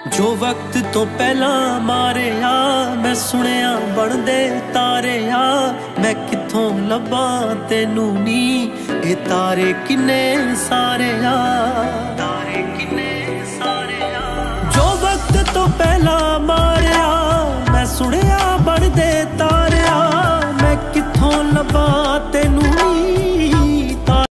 जो वक्त तो पहला मारे आ मैं सुनिया बनदे तारे आ मैं किथों लब्बा तेनू नी ये तारे किन्ने सारे आ तारे किन्ने